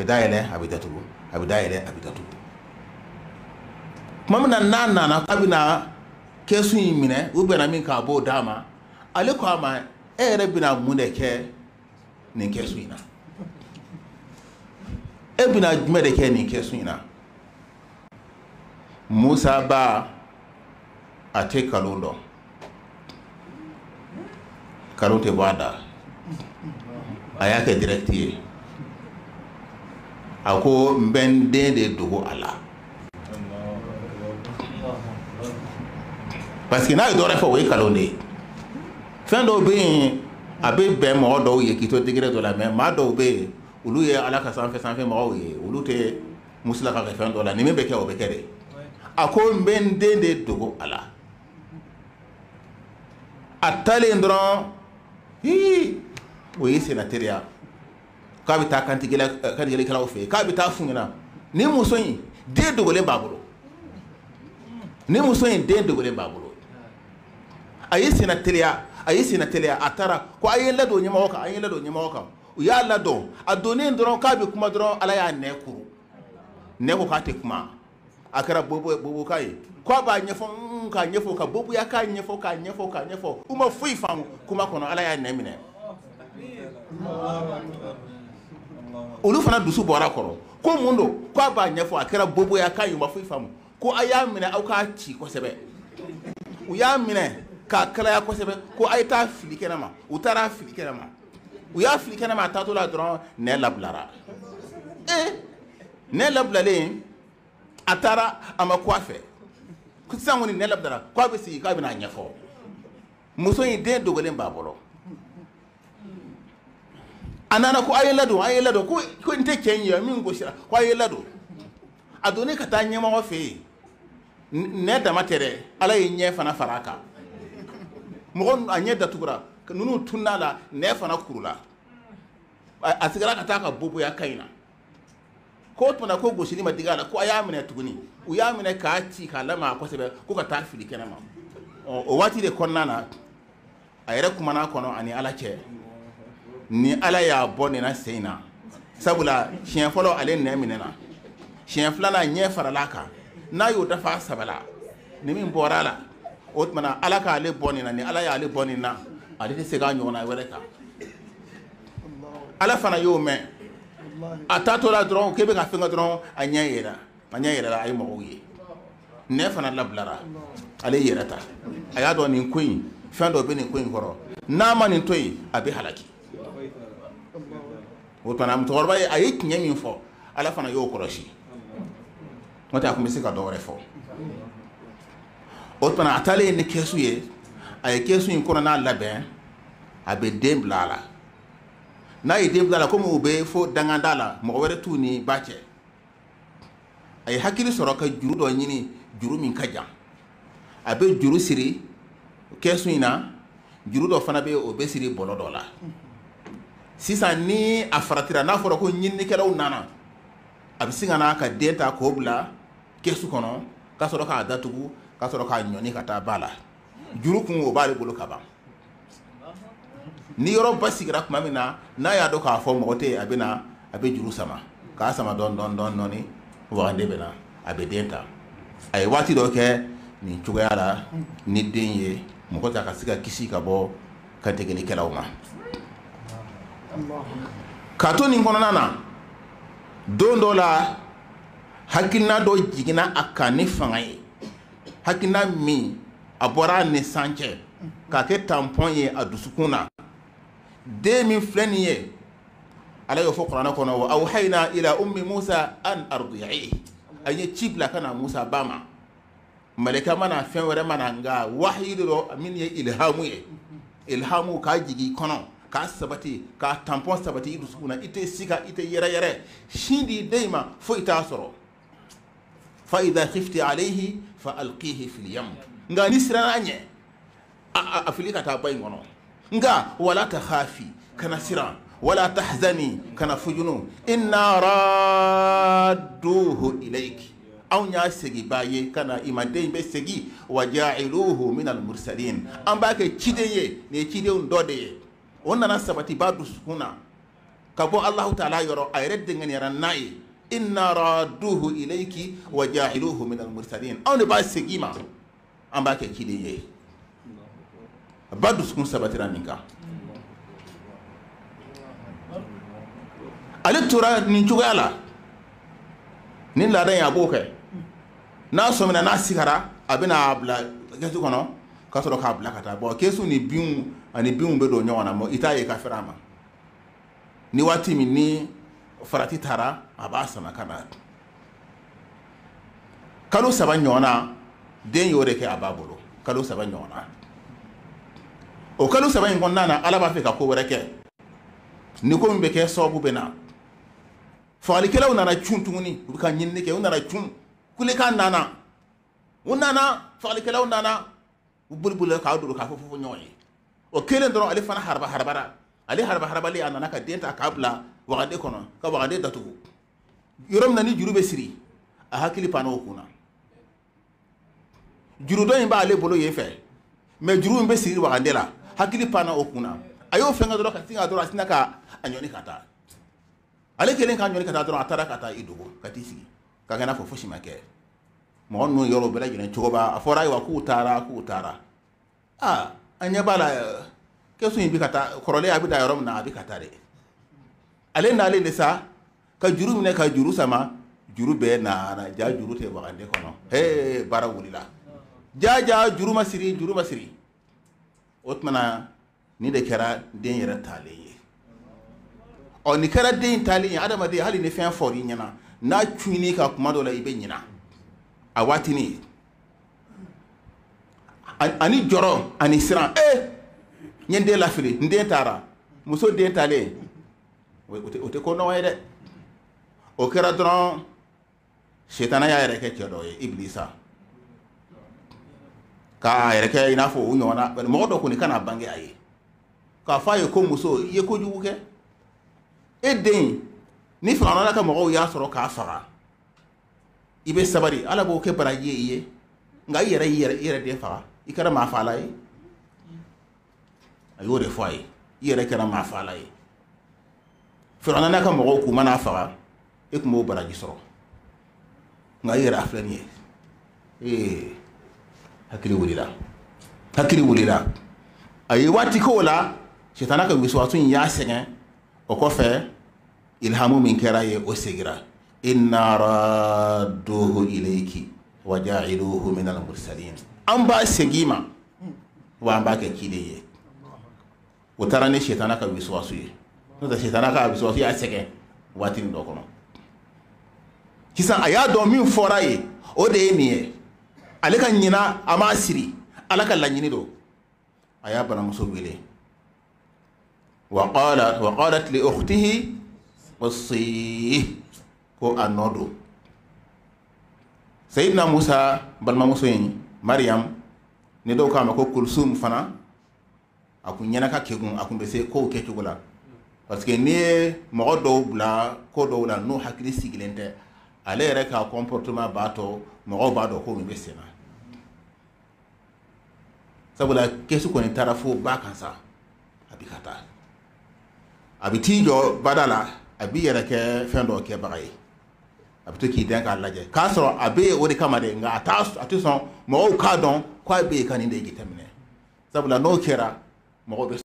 بدايله أبداتو أبدايله أبداتو ما من النانا أبنا كيسوي منه وبنا من كابو داما عليكم أما ربنا منك نكيسوينا ebina jume de ke ni kesuna Musa ba ate kalundo kalute bada ayake directie ako mbende de dugo ala parce que na do refa we kalonde fin do be abe be mo do ye kito digire do la même ma do be ulu ye ala ka sanfɛ mɔgɔw ye ulu tɛ musila ka fɛn dɔ la ni min bɛ kɛ o bɛ kɛ de a ko n bɛ n den de dogo a la a talen dɔrɔn o ye senna teriya k'a bɛ taa kantigilikɛlaw fɛ yen k'a bɛ taa f'u ɲɛna ni muso in den dogolen b'a bolo ni muso in den dogolen b'a bolo a ye senna teriya a taara ko a ye n ladon ɲɛmɔgɔ kan a ye n ladon ɲɛmɔgɔ kan u y'a ladon a donnen dɔrɔn k'a bɛ kuma dɔrɔn ala y'a nɛ kuru nɛ ko k'a tɛ kuma a kɛra boboka ye k'a b'a ɲɛfɔ k'a ɲɛfɔ ka boboya k'a ɲɛfɔ u ma foyi faamu kuma kɔnɔ ala y'a nɛ minɛ olu fana dusu bɔra kɔrɔ ko mun don k'a b'a ɲɛfɔ a kɛra boboya k'a ye u ma foyi faamu ko a y'a minɛ aw k'a ci kosɛbɛ u y'a minɛ k'a kalaya kosɛbɛ ko a ye taa fili kɛnɛma u taara fili kɛnɛma u y'a fili kɛnɛma a taatɔ la dɔrɔn nɛ labilara nɛ labilalen a taara a ma kɔ a fɛ sisan kɔni nɛ labilara k'a bɛ sigi k'a bɛna ɲɛfɔ muso in den dogolen b'a bolo a nana ko a ye ladon ko n tɛ cɛ in ye min gosira ko a ye ladon a donnen ka taa ɲɛmɔgɔ fɛ yen nɛ dama tɛ dɛ ala ye ɲɛ fana fara a kan mɔgɔ a ɲɛ datugura nunu tunna la nɛ fana kurula a sigara ka taa ka boboya ka ɲi na ko tuma ko gosili ma dig'a la ko a y'a minɛ tuguni u y'a minɛ k'a ci k'a lamaga kosɛbɛ ko ka taa fili kɛnɛma o waati de kɔnɔna na a yɛrɛ kumana kɔnɔ ani ala cɛ ni ala y'a bɔ nin na sen na sabula siɲɛ fɔlɔ ale nɛ minɛna siɲɛ filanan ɲɛ farala kan n'a y'o dafa sabala ni min bɔra la o tuma na ala k'ale bɔ nin na ni ala y'ale bɔ nin na ale tɛ se k'a ɲɔgɔnna wɛrɛ kan ala fana y'o mɛn a taatɔ la dɔrɔn k'e bɛ ka fɛn kɛ dɔrɔn a ɲɛ yɛrɛla a ye mɔgɔw ye nɛ fana labilara ale yɛrɛ ta a y'a dɔn nin ko in fɛn dɔ bɛ nin ko in kɔrɔ n'a ma nin to yen a bɛ halaki o tuma na musokɔrɔba ye a ye tiɲɛ min fɔ ala fana y'o kɔlɔsi n'o tɛ a tun bɛ se ka dɔ wɛrɛ fɔ o tuma na a taalen ni kɛsu ye a ye kɛsu in kɔnɔna labɛn a bɛ den bila a la n'a ye den bila a la komi u bɛ fo danganda la mɔgɔ wɛrɛ t'u ni ba cɛ a ye hakili sɔrɔ ka juru dɔ ɲini juru min ka jan a bɛ juru siri kɛsu in na juru dɔ fana bɛ yen o bɛ siri bɔlɔ dɔ la sisan ni a faratira n'a fɔra ko ɲininikɛlaw nana a bɛ sin ka na ka den ta k'o bila kɛsu kɔnɔ ka sɔrɔ k'a datugu ka sɔrɔ k'a ɲɔni ka taa ba la juru kun o b'ale bolo ka ban ni yɔrɔ ba sigira tuma min na n'a y'a dɔn k'a fɔ mɔgɔ tɛ yen a bɛ juru sama k'a sama dɔɔni wagande bɛ na a bɛ den ta a ye waati dɔ kɛ nin cogoya la ni den ye mɔgɔ ta ka se ka kisi ka bɔ kantegelikɛlaw ma k'a to nin kɔnɔna na don dɔ la hakilina dɔ jiginna a kan ni fanga ye hakilina min a bɔra a ni san cɛ k'a kɛ tampɔn ye a dusukun na den min filɛ nin ye ala y'o fɔ kuranɛ kɔnɔ wa awhayna ila ummi musa an ardi'i a ye ci bila ka na musa ba ma malika mana fɛn wɛrɛ mana nka wahayi de don min ye ilhamu ye ilhamu k'a jigin kɔnɔ k'a sabati k'a tampɔn sabati i dusukun na i tɛ sika i tɛ yɛrɛ sin di den ma fo i t'a sɔrɔ fa idha khifti alayhi fa alqihi fil yam nka ni siranna ɲɛ a fili ka taa ba in kɔnɔ nka wala takhafi kana siran wala tahzani kana fujunu inna radduhu ilayki anw y'a segi b'a ye kana i ma den bɛ segi wa ja'iluhu min al-mursalin an b'a kɛ ciden ye nin ye cidenw dɔ de ye o nana sabati ba dusukun na كابو الله تعالى يرى أيرد دين يرى ناي إن رادوه إليك وجاعلوه من المرسلين أو نبأ سجيما أم باك كيدي بعد سكون سبتنا نيكا على ترى نيجوا على نين لا دين أبوك ناس من الناس سكرا أبينا أبلا كيسو كنا كسر كابلا كتا بو كيسو نبيون بدو نيوانا مو إتاي كافرما ni wati min ni farati tara aba sama kana kalo saba nyona den yore ke ababolo kalo saba nyona o kalo saba ngonna na ala ba fe ka ko wereke ni ko mbe ke sobu bena fali kala unana chuntuni ka nyinne ke unana chun kule ka nana unana fali kala unana bulbul ka duru ka fofo nyoyi o kelen dron ali fana harbara ali harba li anana ka denta kabla wagade kono ka wagade datugu yorom nani jurube siri a hakili pano kuna juru do imba ale bolo yefe me juru mbe siri wagade la hakili pano okuna ayo fenga do ka tinga do asina ka anyoni kata ale kelen ka anyoni kata do atara kata idugo katisi ka gana fo foshi make mo no yoro bela jine choba afora wa ku tara anya bala kesu yin bi kata korole abi da yorom na abi kata de ale na ale lesa ka juru mine ka juru sama juru be na ja juru te bagande kono bara wulila ja juru masiri otmana ni de kera den yera taliye o ni kera den taliye adama de hali ne fen fori nyana na twini ka kuma do la ibe nyina awati ni ani joro ani siran nyende la fili nden tara muso den tale o te ko no wayde o kera dron shetana ya yere ke cedo iblisa ka yere ke ina fo unyona mo do ko ni kana bange aye ka faye ko muso ye ko juuke eden ni fa na ka mo ya soro ka fara ibe sabari ala bo ke baraje iye nga yere de fara ikara ma fala yi ayo de foye yere kera ma fala yi firana na ka mo ko mana fara e ko mo baraji soro nga yere aflani hakili wulila ayi wati ko la shetana ka wiswatun ya segen o ko fe ilhamu min kera ye o segira inna radduhu ilayki wa ja'iluhu min al-mursalin amba segima wa amba ke kideye o tarane shetana ka wiswasu ye no da shetana ka wiswasu ya segen wati ndo kono kisa aya do min fora ye o de niye ale ka nyina ama siri ala ka lanyini do aya bana muso wele wa qalat li ukhtihi wasi ko anodo sayyidina Musa balma muso yin Maryam ne do kama ko Kulsum fana akun nyana ka kegun akun be se ko ke tugula parce que ni mo do bla ko do la no hakili sigilente ale yɛrɛ ka comportement bato mɔgɔw b'a dɔn ko min bɛ senna sabula kesu kɔni taara fo ba kan sa a bi ka taa a bi t'i jɔ bada la a bi yɛrɛ kɛ fɛn dɔ kɛbaga ye a bi to k'i den k'a lajɛ k'a sɔrɔ a bɛ o de kama de nka a tɛ sɔn mɔgɔw k'a dɔn k'a bɛ yen ka nin de jateminɛ sabula n'o kɛra mɔgɔw bɛ